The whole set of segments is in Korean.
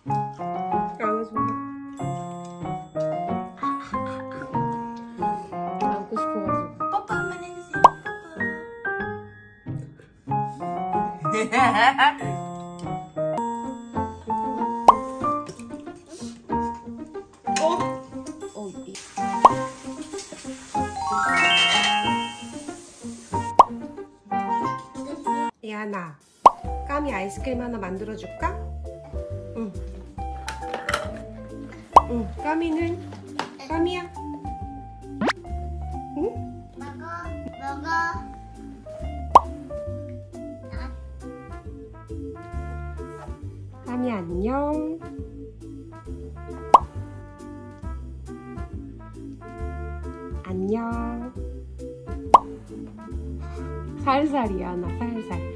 안고 싶어가지고. 뽀뽀 한번 해주세요. 이하나, 까미 아이스크림 하나 만들어줄까? 응. 응, 까미는? 까미야? 응? 먹어. 까미 안녕. 안녕. 살살이야, 나 살살.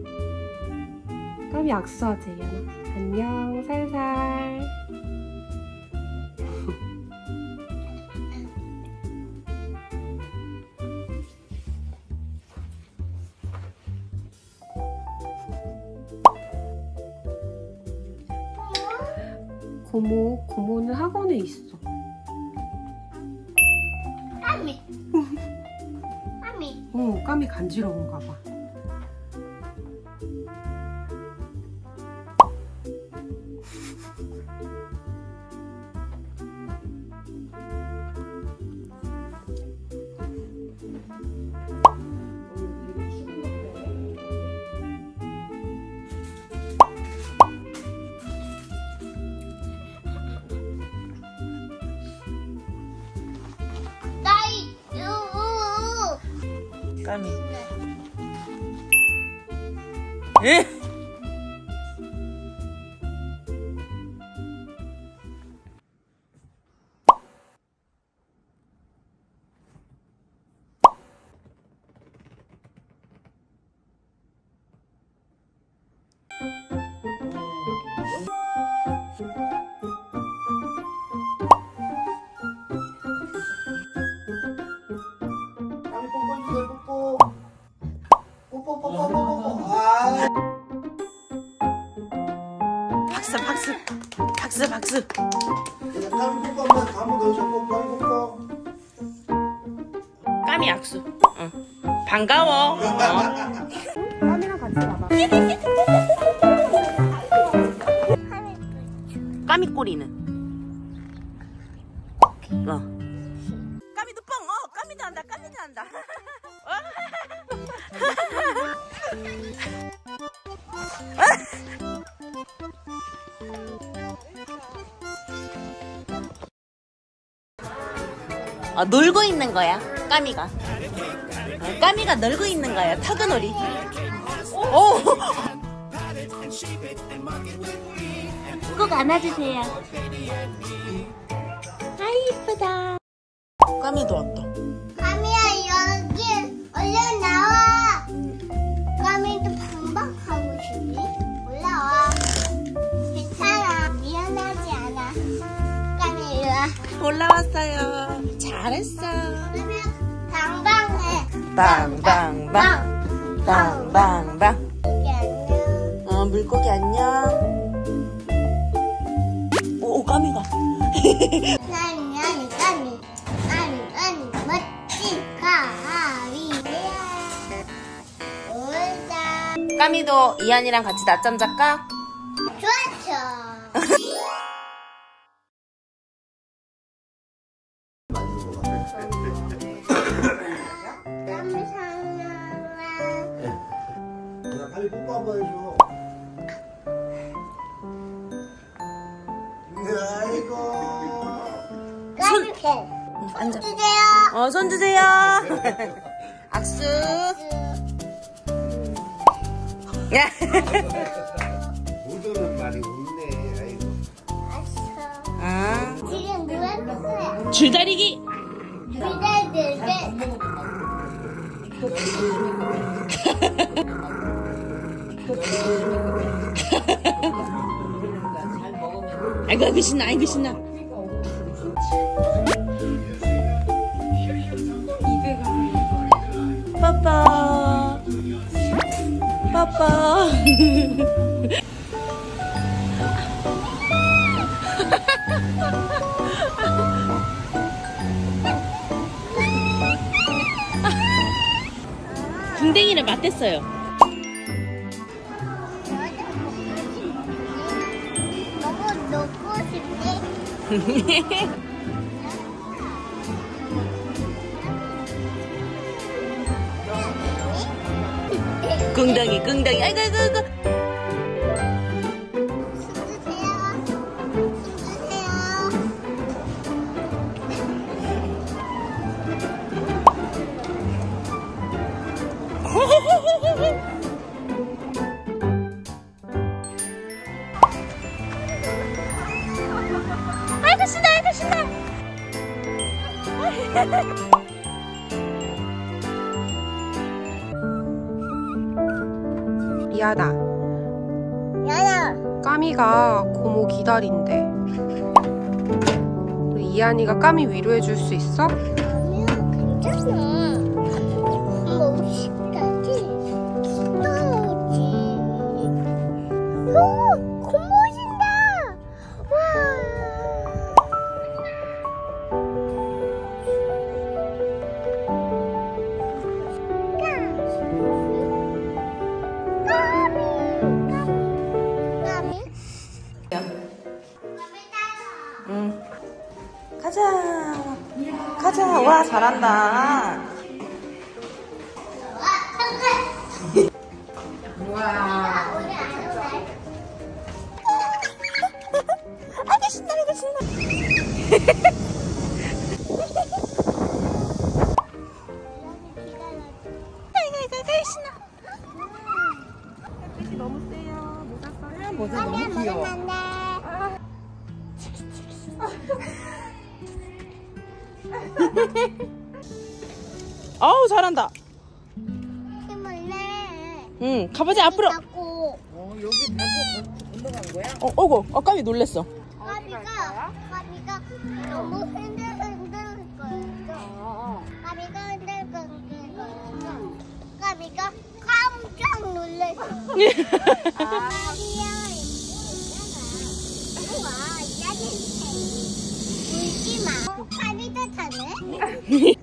까미 악수하지, 이하나. 안녕, 살살. 고모는 학원에 있어. 까미. 응, 까미 간지러운가 봐. 까미. 에? 박수. 까미 약수. 반가워. 까미랑 같이 가봐. 까미 꼬리는. 까미도 뻥. 까미도 한다. 놀고 있는 거야, 까미가. 까미가 놀고 있는 거야, 터그놀이. 오! 꼭 안아주세요. 아이, 이쁘다. 까미도 왔다. 까미야, 여기 얼른 나와. 까미도 방방하고 싶니? 올라와. 괜찮아. 미안하지 않아. 까미 이리 와. 올라왔어요. 잘했어. 까미야, 방방해. 빵빵빵. 빵빵빵. 여기 안녕. 물고기 안녕. 오, 까미가. 까미, 멋진 가위야. 울다. 까미도 이한이랑 같이 낮잠 잘까? 좋았죠. 까미 사랑아. 빨리 뽀뽀 한번 해줘. 아이고. 까미 팬. 앉아. 주세요. 손 주세요. 악수. 모두는 말이 없네. 아이고. 알았어. 지금 뭐 하는 거야? 줄다리기. 기다릴게. 아이고 신나. 빠빠. 전에 맞댔어요. 너무 놓고 싶지? 꿍덩이 꿍덩이. 아이고 아이고 아이고. 아이고 신나 아이고 신나. 미안하다. 야야. 까미가 고모 기다린대. 우리 이한이가 까미 위로해줄 수 있어? 아니야, 괜찮아. 엄마 50까지 기다려오지. 오, 고모신다. 까미. 응. 가자. 가자. 와 잘한다. 아이고 신나 아이고 신나. 아이고 아이고 아이고 신나. 햇빛이 너무 세요. 모자 써요. 모자 너무 귀여워. 어우 잘한다. 힘을 내. 응 가보자 앞으로. 자꾸 여기 밟고 건너간 거야? 어고 까미 놀랬어. 까비가 너무 흔들흔들 거렸어. 까비가 흔들흔들 거렸어. 까비가 깜짝 놀랐어. 까비야 있잖아. 우와, 짜증내. 울지 마. 까비도 타네.